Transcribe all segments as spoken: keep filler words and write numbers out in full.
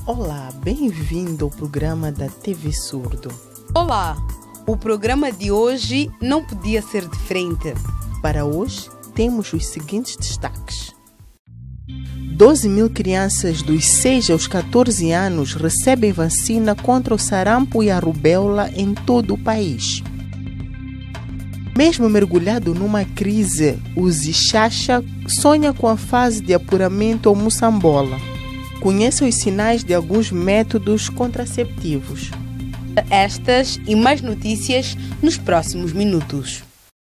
Olá, bem-vindo ao programa da T V Surdo. Olá, o programa de hoje não podia ser diferente. Para hoje, temos os seguintes destaques. doze mil crianças dos seis aos catorze anos recebem vacina contra o sarampo e a rubéola em todo o país. Mesmo mergulhado numa crise, o Zixaxa sonha com a fase de apuramento ao Moçambola. Conheça os sinais de alguns métodos contraceptivos. Estas e mais notícias nos próximos minutos.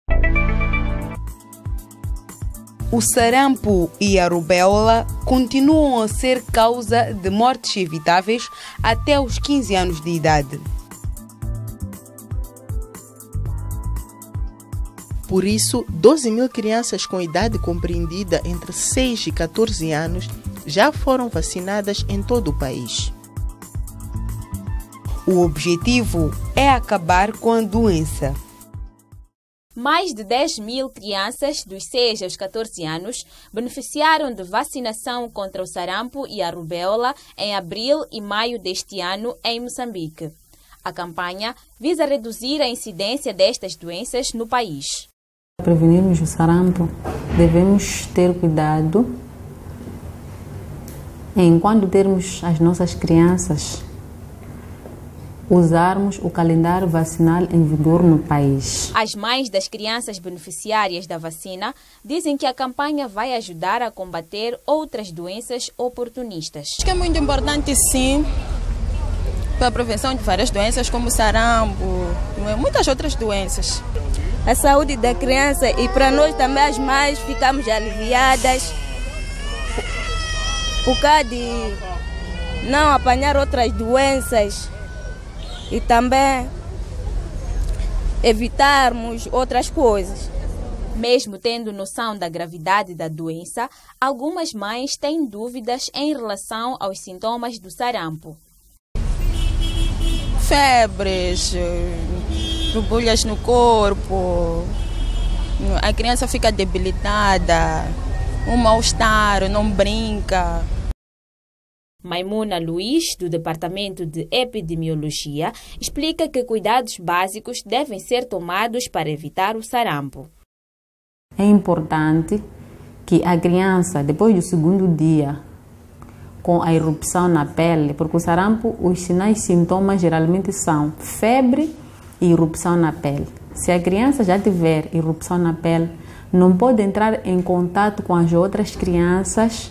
O sarampo e a rubéola continuam a ser causa de mortes evitáveis até os quinze anos de idade. Por isso, doze mil crianças com idade compreendida entre seis e catorze anos já foram vacinadas em todo o país. O objetivo é acabar com a doença. Mais de dez mil crianças dos seis aos catorze anos beneficiaram de vacinação contra o sarampo e a rubéola em abril e maio deste ano em Moçambique. A campanha visa reduzir a incidência destas doenças no país. Para prevenirmos o sarampo, devemos ter cuidado em, quando termos as nossas crianças, usarmos o calendário vacinal em vigor no país. As mães das crianças beneficiárias da vacina dizem que a campanha vai ajudar a combater outras doenças oportunistas. Acho que é muito importante, sim, para a prevenção de várias doenças como sarampo, muitas outras doenças. A saúde da criança e para nós também as mães ficamos aliviadas por causa de não apanhar outras doenças e também evitarmos outras coisas. Mesmo tendo noção da gravidade da doença, algumas mães têm dúvidas em relação aos sintomas do sarampo. Febres, borbulhas no corpo, a criança fica debilitada, um mal-estar, não brinca. Maimuna Luiz, do Departamento de Epidemiologia, explica que cuidados básicos devem ser tomados para evitar o sarampo. É importante que a criança, depois do segundo dia, com a erupção na pele, porque o sarampo, os sinais e sintomas geralmente são febre e erupção na pele. Se a criança já tiver erupção na pele, não pode entrar em contato com as outras crianças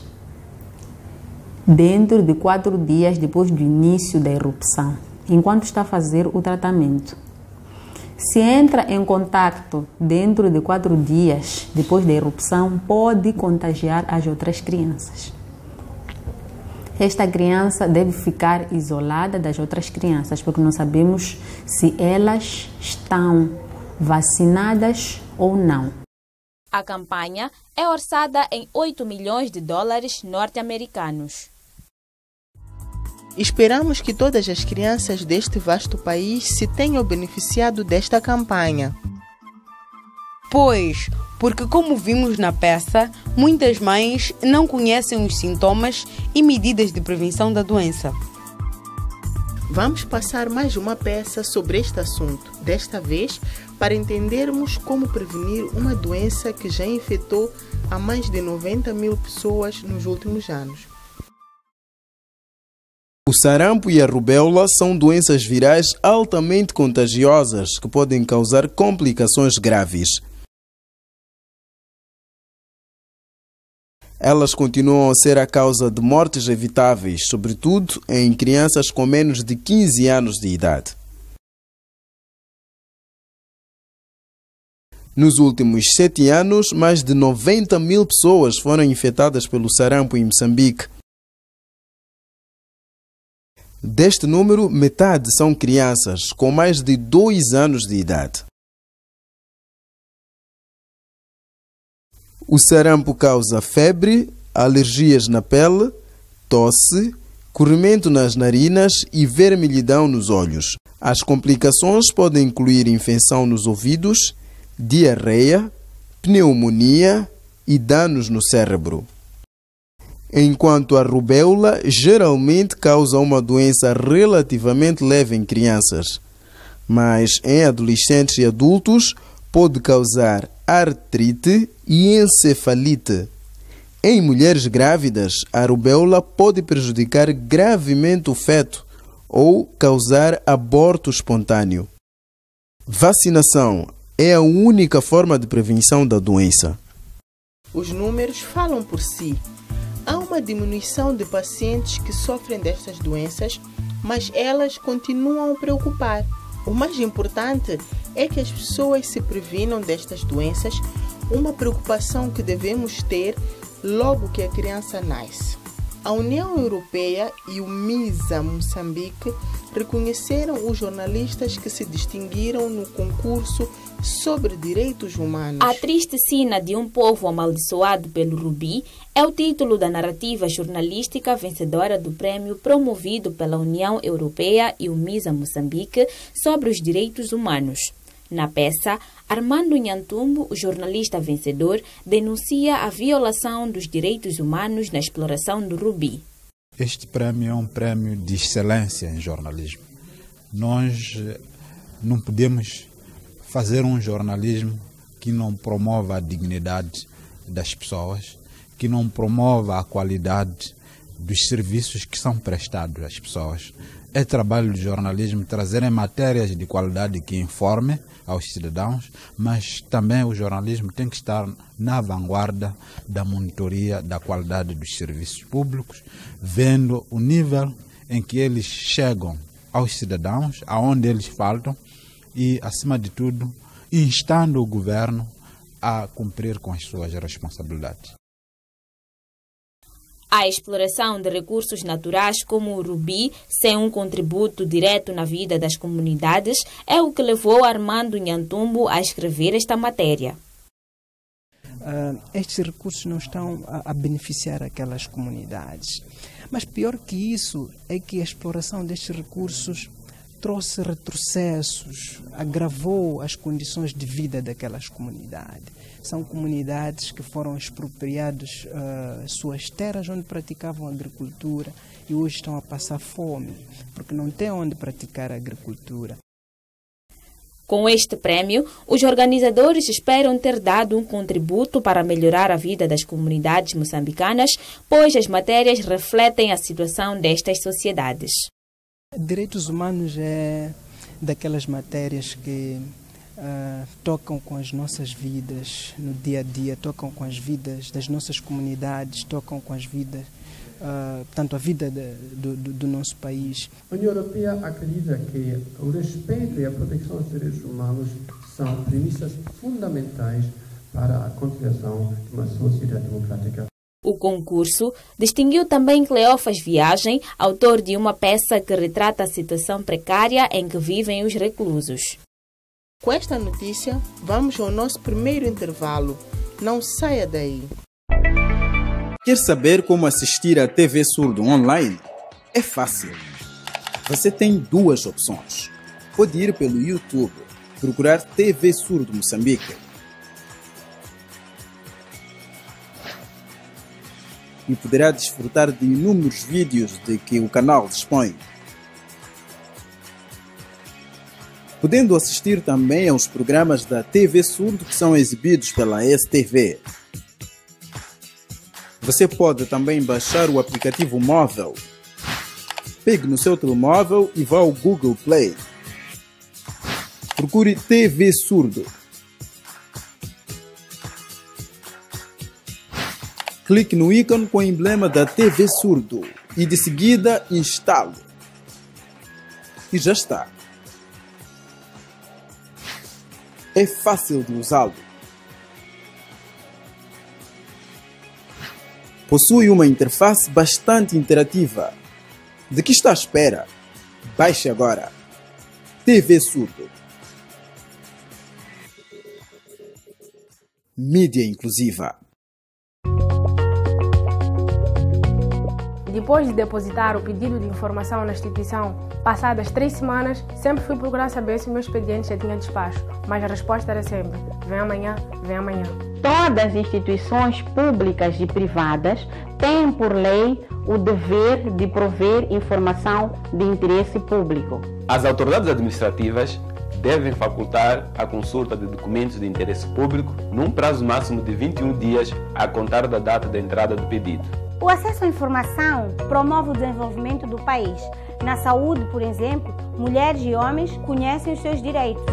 dentro de quatro dias depois do início da erupção, enquanto está a fazer o tratamento. Se entra em contato dentro de quatro dias depois da erupção, pode contagiar as outras crianças. Esta criança deve ficar isolada das outras crianças, porque não sabemos se elas estão vacinadas ou não. A campanha é orçada em oito milhões de dólares norte-americanos. Esperamos que todas as crianças deste vasto país se tenham beneficiado desta campanha. Pois, porque como vimos na peça, muitas mães não conhecem os sintomas e medidas de prevenção da doença. Vamos passar mais uma peça sobre este assunto, desta vez para entendermos como prevenir uma doença que já infectou a mais de noventa mil pessoas nos últimos anos. O sarampo e a rubéola são doenças virais altamente contagiosas que podem causar complicações graves. Elas continuam a ser a causa de mortes evitáveis, sobretudo em crianças com menos de quinze anos de idade. Nos últimos sete anos, mais de noventa mil pessoas foram infectadas pelo sarampo em Moçambique. Deste número, metade são crianças com mais de dois anos de idade. O sarampo causa febre, alergias na pele, tosse, corrimento nas narinas e vermelhidão nos olhos. As complicações podem incluir infecção nos ouvidos, diarreia, pneumonia e danos no cérebro. enquanto a rubéola geralmente causa uma doença relativamente leve em crianças, mas em adolescentes e adultos pode causar artrite e encefalite. Em mulheres grávidas, a rubéola pode prejudicar gravemente o feto ou causar aborto espontâneo. Vacinação é a única forma de prevenção da doença. Os números falam por si. Há uma diminuição de pacientes que sofrem destas doenças, mas elas continuam a preocupar. O mais importante é que as pessoas se previnam destas doenças, uma preocupação que devemos ter logo que a criança nasce. A União Europeia e o MISA Moçambique reconheceram os jornalistas que se distinguiram no concurso sobre direitos humanos. A triste sina de um povo amaldiçoado pelo rubi é o título da narrativa jornalística vencedora do prêmio promovido pela União Europeia e o MISA Moçambique sobre os direitos humanos. Na peça, Armando Nhantumbo, o jornalista vencedor, denuncia a violação dos direitos humanos na exploração do rubi. Este prémio é um prémio de excelência em jornalismo. Nós não podemos fazer um jornalismo que não promova a dignidade das pessoas, que não promova a qualidade dos serviços que são prestados às pessoas. É trabalho do jornalismo trazer matérias de qualidade que informem aos cidadãos, mas também o jornalismo tem que estar na vanguarda da monitoria da qualidade dos serviços públicos, vendo o nível em que eles chegam aos cidadãos, aonde eles faltam e, acima de tudo, instando o governo a cumprir com as suas responsabilidades. A exploração de recursos naturais como o rubi, sem um contributo direto na vida das comunidades, é o que levou Armando Nhantumbo a escrever esta matéria. Uh, estes recursos não estão a, a beneficiar aquelas comunidades. Mas pior que isso é que a exploração destes recursos trouxe retrocessos, agravou as condições de vida daquelas comunidades. São comunidades que foram expropriadas uh, suas terras onde praticavam agricultura e hoje estão a passar fome, porque não têm onde praticar a agricultura. Com este prémio, os organizadores esperam ter dado um contributo para melhorar a vida das comunidades moçambicanas, pois as matérias refletem a situação destas sociedades. Direitos humanos é daquelas matérias que uh, tocam com as nossas vidas no dia a dia, tocam com as vidas das nossas comunidades, tocam com as vidas, uh, tanto a vida de, do, do, do nosso país. A União Europeia acredita que o respeito e a proteção dos direitos humanos são premissas fundamentais para a continuação de uma sociedade democrática. O concurso distinguiu também Cleófas Viagem, autor de uma peça que retrata a situação precária em que vivem os reclusos. Com esta notícia, vamos ao nosso primeiro intervalo. Não saia daí. Quer saber como assistir à T V Surdo online? É fácil. Você tem duas opções. Pode ir pelo YouTube, procurar T V Surdo Moçambique. E poderá desfrutar de inúmeros vídeos de que o canal dispõe. Podendo assistir também aos programas da T V Surdo que são exibidos pela S T V. Você pode também baixar o aplicativo móvel. Pegue no seu telemóvel e vá ao Google Play. Procure T V Surdo. Clique no ícone com o emblema da T V Surdo e de seguida instale. E já está. É fácil de usá-lo. Possui uma interface bastante interativa. De que está à espera? Baixe agora. T V Surdo. Mídia inclusiva. Depois de depositar o pedido de informação na instituição, passadas três semanas, sempre fui procurar saber se o meu expediente já tinha despacho, mas a resposta era sempre: vem amanhã, vem amanhã. Todas as instituições públicas e privadas têm por lei o dever de prover informação de interesse público. As autoridades administrativas devem facultar a consulta de documentos de interesse público num prazo máximo de vinte e um dias a contar da data da entrada do pedido. O acesso à informação promove o desenvolvimento do país. Na saúde, por exemplo, mulheres e homens conhecem os seus direitos.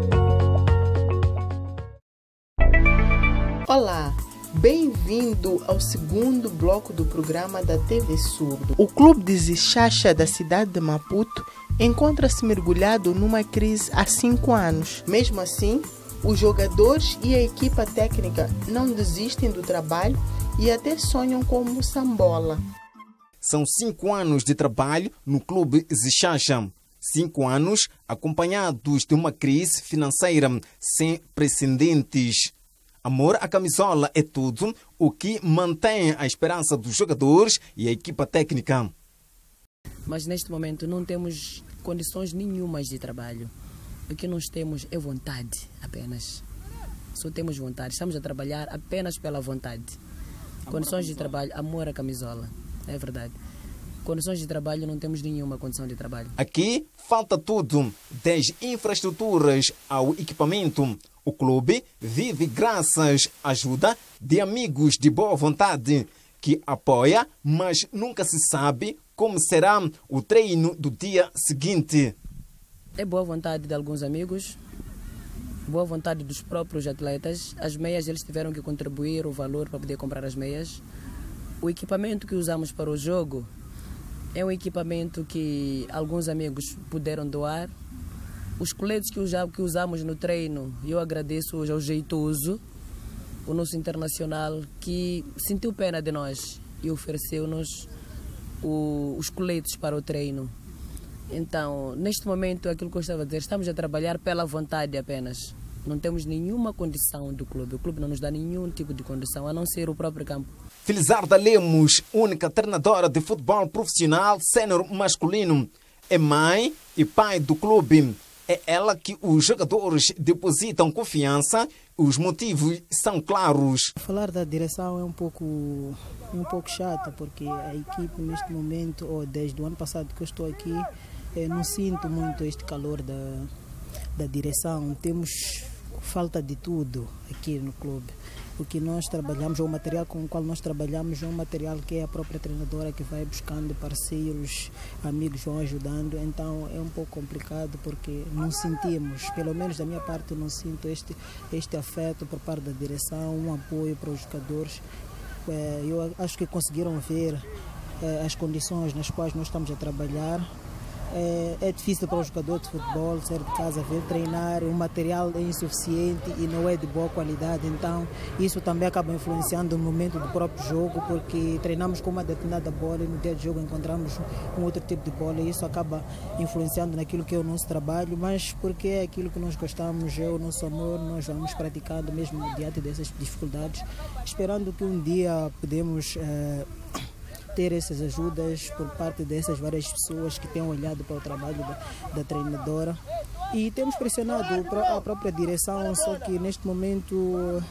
Olá, bem-vindo ao segundo bloco do programa da T V Surdo. O clube de Zixaxa da cidade de Maputo encontra-se mergulhado numa crise há cinco anos. Mesmo assim, os jogadores e a equipa técnica não desistem do trabalho e até sonham com Moçambola. São cinco anos de trabalho no clube Zixaxa. Cinco anos acompanhados de uma crise financeira sem precedentes. Amor à camisola é tudo o que mantém a esperança dos jogadores e a equipa técnica. Mas neste momento não temos condições nenhumas de trabalho. O que nós temos é vontade apenas. Só temos vontade. Estamos a trabalhar apenas pela vontade. Condições de trabalho, amor à camisola. É verdade. Condições de trabalho, não temos nenhuma condição de trabalho. Aqui falta tudo, desde infraestruturas ao equipamento. O clube vive graças à ajuda de amigos de boa vontade que apoia, mas nunca se sabe como será o treino do dia seguinte. É boa vontade de alguns amigos, boa vontade dos próprios atletas. As meias, eles tiveram que contribuir o valor para poder comprar as meias. O equipamento que usamos para o jogo é um equipamento que alguns amigos puderam doar. Os coletes que usamos no treino, eu agradeço hoje ao Jeitoso, o nosso internacional, que sentiu pena de nós e ofereceu-nos os coletes para o treino. Então, neste momento, aquilo que eu estava a dizer, estamos a trabalhar pela vontade apenas. Não temos nenhuma condição do clube. O clube não nos dá nenhum tipo de condição, a não ser o próprio campo. Felizarda Lemos, única treinadora de futebol profissional sénior masculino, é mãe e pai do clube. É ela que os jogadores depositam confiança. Os motivos são claros. Falar da direção é um pouco, um pouco chato, porque a equipe neste momento, ou desde o ano passado que eu estou aqui, eu não sinto muito este calor da, da direção. Temos falta de tudo aqui no clube. O que nós trabalhamos, ou o material com o qual nós trabalhamos, é um material que é a própria treinadora que vai buscando parceiros, amigos vão ajudando. Então é um pouco complicado, porque não sentimos, pelo menos da minha parte, eu não sinto este, este afeto por parte da direção, um apoio para os jogadores. Eu acho que conseguiram ver as condições nas quais nós estamos a trabalhar. É, é difícil para o jogador de futebol sair de casa, vir treinar, o material é insuficiente e não é de boa qualidade, então isso também acaba influenciando no momento do próprio jogo, porque treinamos com uma determinada bola e no dia de jogo encontramos um outro tipo de bola e isso acaba influenciando naquilo que é o nosso trabalho, mas porque é aquilo que nós gostamos, é o nosso amor, nós vamos praticando mesmo diante dessas dificuldades, esperando que um dia podemos é, ter essas ajudas por parte dessas várias pessoas que têm olhado para o trabalho da, da treinadora. E temos pressionado a própria direção, só que neste momento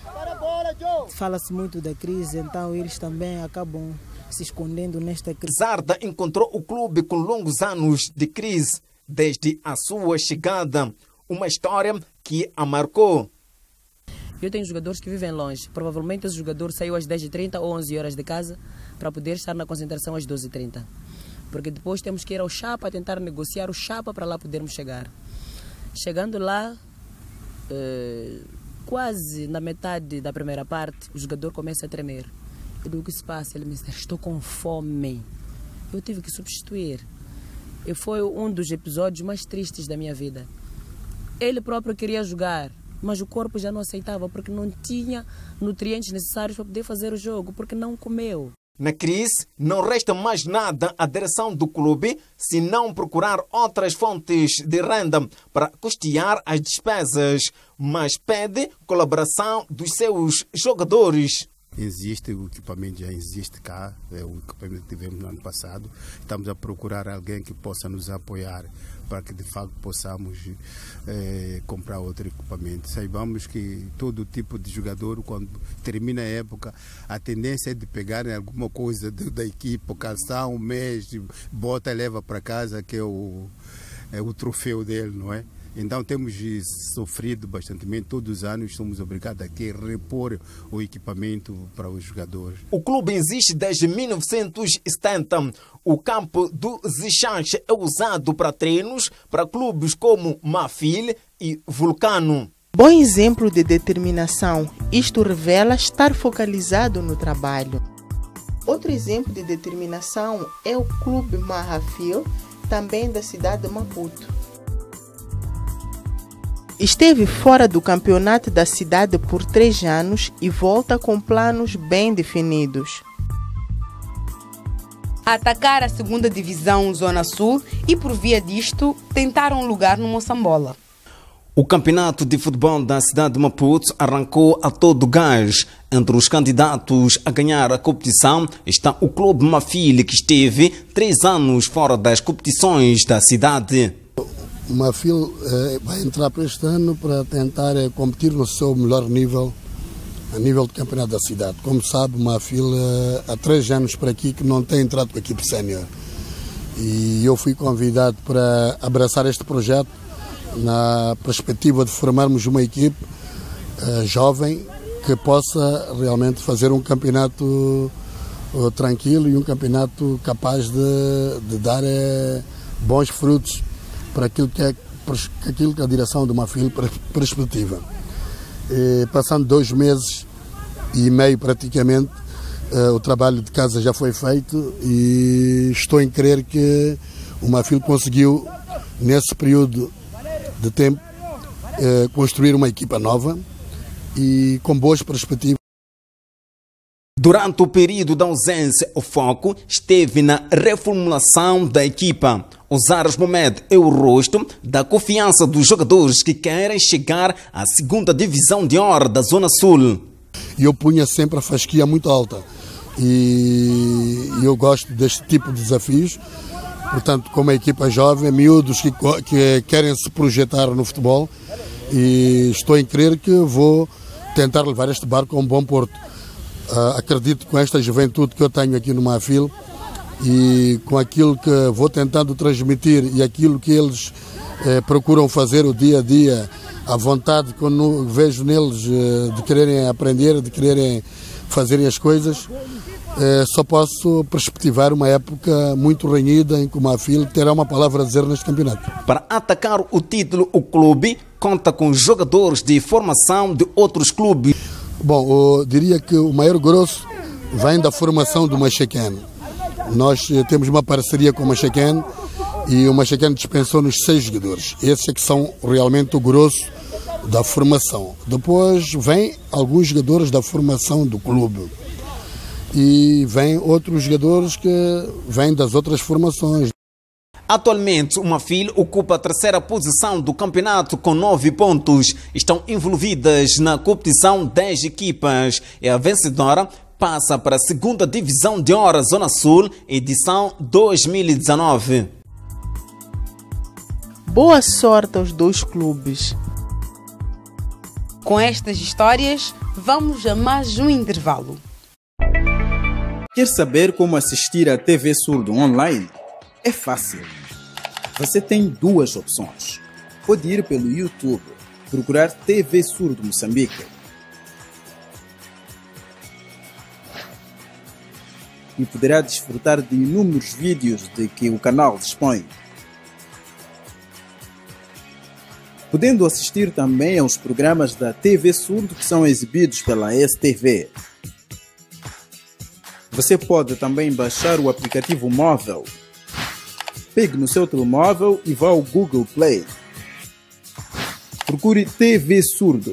fala-se muito da crise, então eles também acabam se escondendo nesta crise. Zarda encontrou o clube com longos anos de crise desde a sua chegada, uma história que a marcou. Eu tenho jogadores que vivem longe. Provavelmente esse jogador saiu às dez e trinta ou onze horas de casa para poder estar na concentração às doze e trinta. Porque depois temos que ir ao Chapa tentar negociar o Chapa para lá podermos chegar. Chegando lá, eh, quase na metade da primeira parte, o jogador começa a tremer. Eu digo, o que se passa? Ele me diz, estou com fome. Eu tive que substituir. E foi um dos episódios mais tristes da minha vida. Ele próprio queria jogar, mas o corpo já não aceitava porque não tinha nutrientes necessários para poder fazer o jogo, porque não comeu. Na crise, não resta mais nada à direção do clube se não procurar outras fontes de renda para custear as despesas, mas pede colaboração dos seus jogadores. Existe, o equipamento já existe cá, é o equipamento que tivemos no ano passado. Estamos a procurar alguém que possa nos apoiar para que de facto possamos é, comprar outro equipamento. Saibamos que todo tipo de jogador, quando termina a época, a tendência é de pegar alguma coisa de, da equipe, calção, um mês, bota e leva para casa, que é o, é o troféu dele, não é? Então temos sofrido bastante, todos os anos somos obrigados aqui a repor o equipamento para os jogadores. O clube existe desde mil novecentos e setenta. O campo do Zichanche é usado para treinos para clubes como Mafil e Vulcano. Bom exemplo de determinação, isto revela estar focalizado no trabalho. Outro exemplo de determinação é o clube Mahafil, também da cidade de Maputo. Esteve fora do campeonato da cidade por três anos e volta com planos bem definidos. Atacar a segunda divisão Zona Sul e, por via disto, tentaram lugar no Moçambola. O campeonato de futebol da cidade de Maputo arrancou a todo gás. Entre os candidatos a ganhar a competição está o Clube Mafil, que esteve três anos fora das competições da cidade. O Mafil eh, vai entrar para este ano para tentar eh, competir no seu melhor nível, a nível do campeonato da cidade. Como sabe, o Mafil eh, há três anos para aqui que não tem entrado com a equipe sénior. E eu fui convidado para abraçar este projeto na perspectiva de formarmos uma equipe eh, jovem que possa realmente fazer um campeonato eh, tranquilo e um campeonato capaz de, de dar eh, bons frutos para aquilo que, é, para aquilo que a direção do Mafil perspectiva. E, passando dois meses e meio praticamente, uh, o trabalho de casa já foi feito e estou em crer que o Mafil conseguiu, nesse período de tempo, uh, construir uma equipa nova e com boas perspectivas. Durante o período da ausência, o foco esteve na reformulação da equipa. Osaras Mohamed é o rosto da confiança dos jogadores que querem chegar à segunda divisão de honra da Zona Sul. Eu punha sempre a fasquia muito alta e eu gosto deste tipo de desafios. Portanto, como a equipa jovem, miúdos que, que querem se projetar no futebol, e estou em crer que vou tentar levar este barco a um bom porto. Uh, acredito que com esta juventude que eu tenho aqui no Mafil e com aquilo que vou tentando transmitir e aquilo que eles eh, procuram fazer o dia a dia, a vontade que eu vejo neles eh, de quererem aprender, de quererem fazerem as coisas, eh, só posso perspectivar uma época muito renhida em que o Mafil terá uma palavra a dizer neste campeonato. Para atacar o título, o clube conta com jogadores de formação de outros clubes. Bom, eu diria que o maior grosso vem da formação do Machacan. Nós temos uma parceria com o Machacan e o Machacan dispensou-nos seis jogadores. Esses é que são realmente o grosso da formação. Depois vem alguns jogadores da formação do clube e vem outros jogadores que vêm das outras formações. Atualmente, o Mafil ocupa a terceira posição do campeonato com nove pontos. Estão envolvidas na competição dez equipas. E a vencedora passa para a segunda divisão de honra Zona Sul, edição dois mil e dezenove. Boa sorte aos dois clubes. Com estas histórias, vamos a mais um intervalo. Quer saber como assistir a T V Surdo online? É fácil. Você tem duas opções. Pode ir pelo YouTube, procurar T V Surdo Moçambique. E poderá desfrutar de inúmeros vídeos de que o canal dispõe. Podendo assistir também aos programas da T V Surdo que são exibidos pela S T V. Você pode também baixar o aplicativo móvel. Pegue no seu telemóvel e vá ao Google Play. Procure T V Surdo.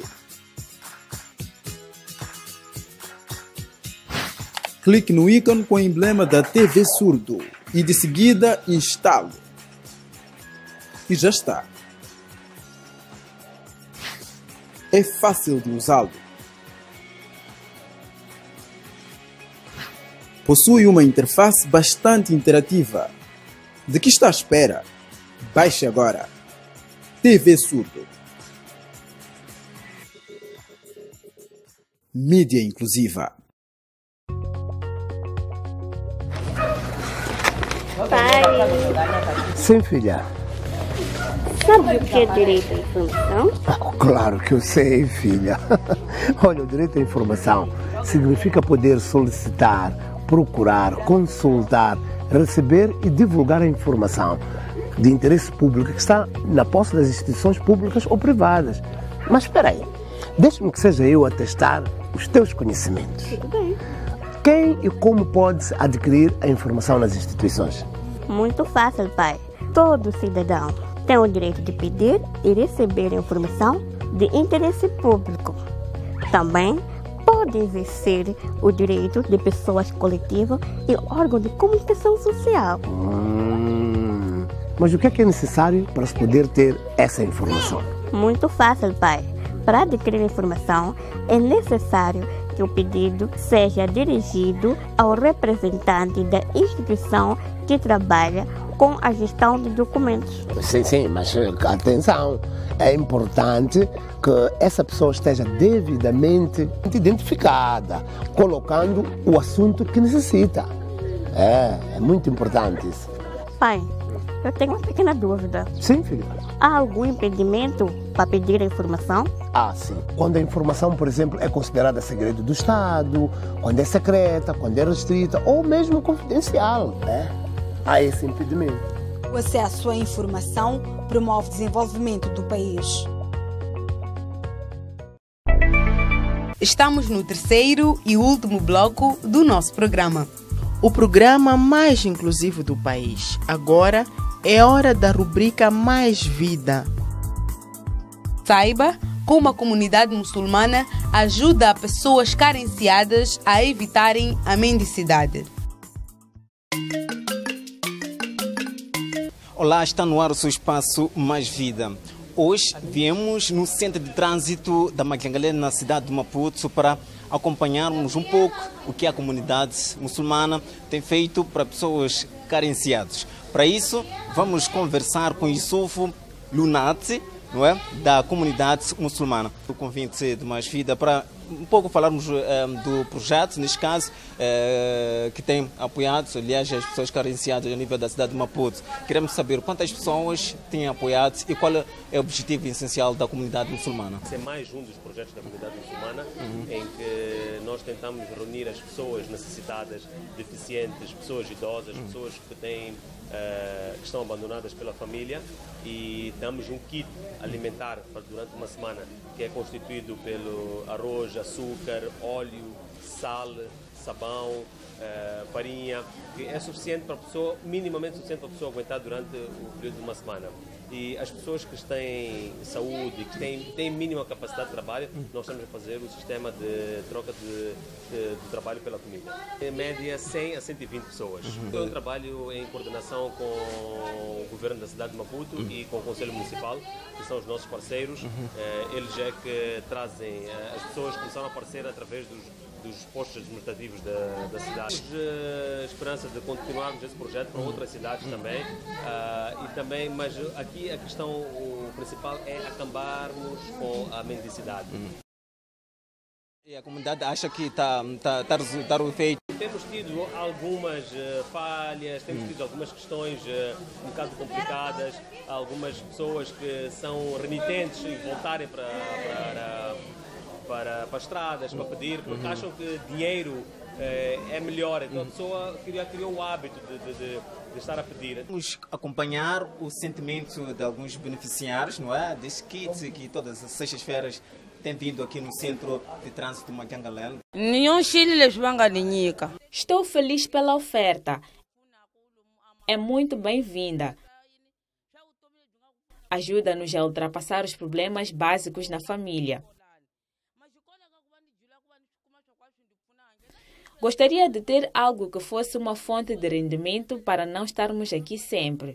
Clique no ícone com o emblema da T V Surdo e de seguida instale. E já está. É fácil de usá-lo. Possui uma interface bastante interativa. De que está à espera? Baixe agora. T V Surdo. Mídia inclusiva. Pai. Sim, filha. Sabe o que é direito à informação? Claro que eu sei, filha. Olha, o direito à informação significa poder solicitar, procurar, consultar, receber e divulgar a informação de interesse público que está na posse das instituições públicas ou privadas. Mas espera aí, deixa-me que seja eu a testar os teus conhecimentos. Tudo bem. Quem e como pode adquirir a informação nas instituições? Muito fácil, pai. Todo cidadão tem o direito de pedir e receber informação de interesse público. Também pode exercer o direito de pessoas coletivas e órgãos de comunicação social. Hum, mas o que é que é necessário para se poder ter essa informação? Muito fácil, pai. Para adquirir informação, é necessário que o pedido seja dirigido ao representante da instituição que trabalha com a gestão de documentos. Sim, sim, mas atenção, é importante que essa pessoa esteja devidamente identificada, colocando o assunto que necessita. É, é muito importante isso. Pai, eu tenho uma pequena dúvida. Sim, filho. Há algum impedimento para pedir a informação? Ah, sim. Quando a informação, por exemplo, é considerada segredo do Estado, quando é secreta, quando é restrita ou mesmo confidencial, né? Há esse impedimento. O acesso à informação promove o desenvolvimento do país. Estamos no terceiro e último bloco do nosso programa. O programa mais inclusivo do país. Agora é hora da rubrica Mais Vida. Saiba como a comunidade muçulmana ajuda pessoas carenciadas a evitarem a mendicidade. Olá, está no ar o seu espaço Mais Vida. Hoje viemos no centro de trânsito da Maquiangalé, na cidade de Maputo, para acompanharmos um pouco o que a comunidade muçulmana tem feito para pessoas carenciadas. Para isso, vamos conversar com Yusuf Lunati, não é? Da comunidade muçulmana. O convite de Mais Vida para um pouco falarmos um, do projeto, neste caso, uh, que tem apoiado, aliás, as pessoas carenciadas a nível da cidade de Maputo. Queremos saber quantas pessoas têm apoiado e qual é o objetivo essencial da comunidade muçulmana. Esse é mais um dos projetos da comunidade muçulmana, uhum. em que nós tentamos reunir as pessoas necessitadas, deficientes, pessoas idosas, uhum. pessoas que têm Uh, que estão abandonadas pela família, e damos um kit alimentar para durante uma semana, que é constituído pelo arroz, açúcar, óleo, sal, sabão, uh, farinha, que é suficiente para a pessoa, minimamente suficiente para a pessoa aguentar durante o período de uma semana. E as pessoas que têm saúde, que têm, têm mínima capacidade de trabalho, nós estamos a fazer o sistema de troca de, de, de trabalho pela comida. Em média, cem a cento e vinte pessoas. Uhum. Eu trabalho em coordenação com o governo da cidade de Maputo uhum. e com o Conselho Municipal, que são os nossos parceiros. Uhum. Eh, eles é que trazem, eh, as pessoas começaram a aparecer através dos dos postos administrativos da, da cidade. Temos uh, esperança de continuarmos esse projeto para outras cidades também, uh, e também, mas aqui a questão o principal é acabarmos com a mendicidade. E a comunidade acha que está tá, tá a dar o efeito? Temos tido algumas uh, falhas, temos tido algumas questões uh, um bocado complicadas, algumas pessoas que são renitentes em voltarem para, para Para, para estradas, para pedir, porque uhum. acham que dinheiro eh, é melhor. Então a pessoa criou, criou o hábito de, de, de, de estar a pedir. Vamos acompanhar o sentimento de alguns beneficiários, não é? Deste kit que todas as sextas-feiras tem vindo aqui no centro de trânsito de Maquiangalé. Estou feliz pela oferta. É muito bem-vinda. Ajuda-nos a ultrapassar os problemas básicos na família. Gostaria de ter algo que fosse uma fonte de rendimento para não estarmos aqui sempre.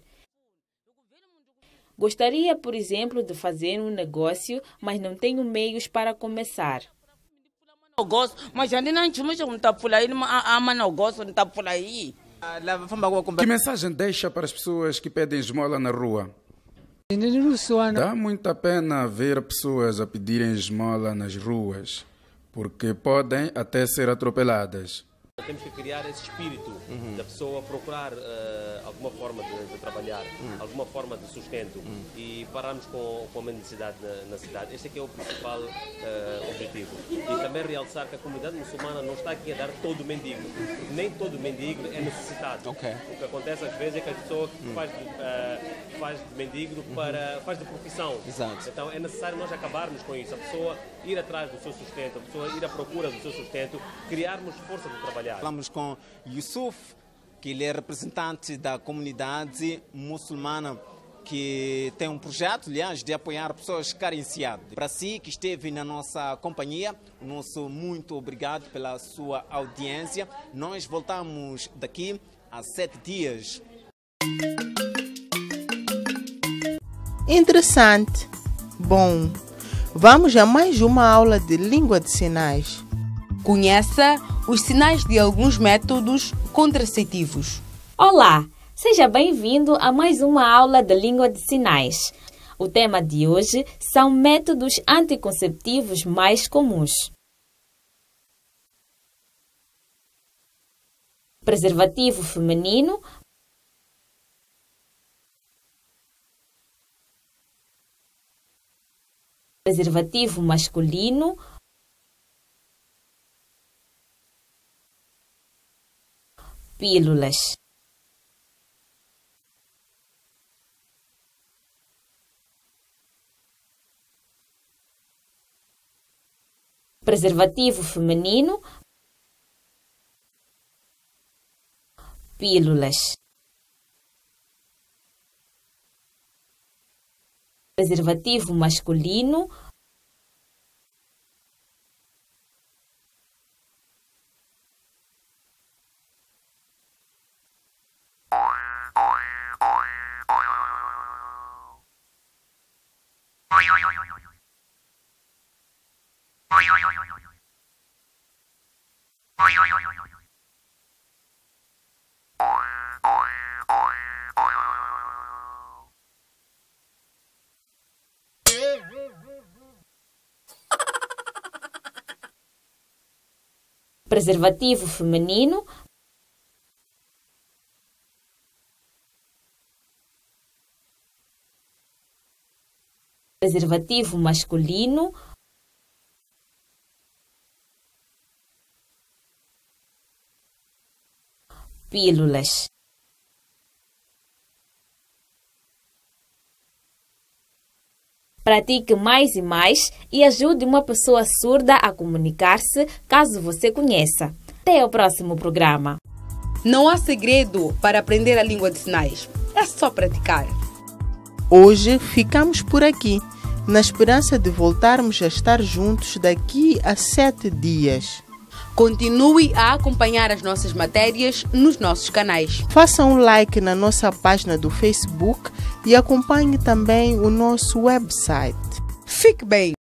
Gostaria, por exemplo, de fazer um negócio, mas não tenho meios para começar. Eu gosto, mas ainda não tinha um tapula aí, ama não gosto de tapula aí. Que mensagem deixa para as pessoas que pedem esmola na rua? Dá muita pena ver pessoas a pedirem esmola nas ruas, porque podem até ser atropeladas. Temos que criar esse espírito uhum. da pessoa procurar uh, alguma forma de, de trabalhar, uhum. alguma forma de sustento uhum. e pararmos com, com a mendicidade na, na cidade. Este aqui é o principal uh, objetivo. E também realçar que a comunidade muçulmana não está aqui a dar todo mendigo. Nem todo mendigo é necessitado. Okay. O que acontece às vezes é que a pessoa uhum. faz, de, uh, faz de mendigo para, faz de profissão. Exato. Então é necessário nós acabarmos com isso. A pessoa ir atrás do seu sustento, a pessoa ir à procura do seu sustento, criarmos força de trabalhar. Falamos com Yusuf, que ele é representante da comunidade muçulmana que tem um projeto, aliás, de apoiar pessoas carenciadas. Para si que esteve na nossa companhia, o nosso muito obrigado pela sua audiência. Nós voltamos daqui a sete dias. Interessante. Bom, vamos a mais uma aula de língua de sinais. Conheça os sinais de alguns métodos contraceptivos. Olá, seja bem-vindo a mais uma aula de língua de sinais. O tema de hoje são métodos anticonceptivos mais comuns. Preservativo feminino, preservativo masculino, pílulas. Preservativo feminino, pílulas. Preservativo masculino, preservativo feminino, preservativo masculino, pílulas. Pratique mais e mais e ajude uma pessoa surda a comunicar-se, caso você conheça. Até o próximo programa. Não há segredo para aprender a língua de sinais. É só praticar. Hoje ficamos por aqui, na esperança de voltarmos a estar juntos daqui a sete dias. Continue a acompanhar as nossas matérias nos nossos canais. Faça um like na nossa página do Facebook e acompanhe também o nosso website. Fique bem!